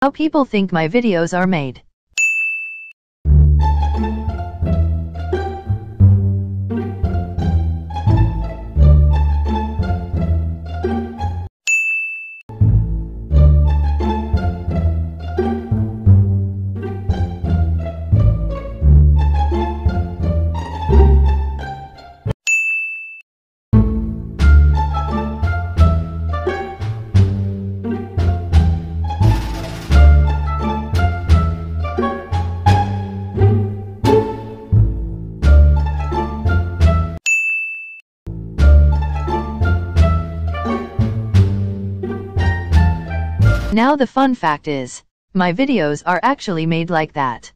How people think my videos are made. Now the fun fact is, my videos are actually made like that.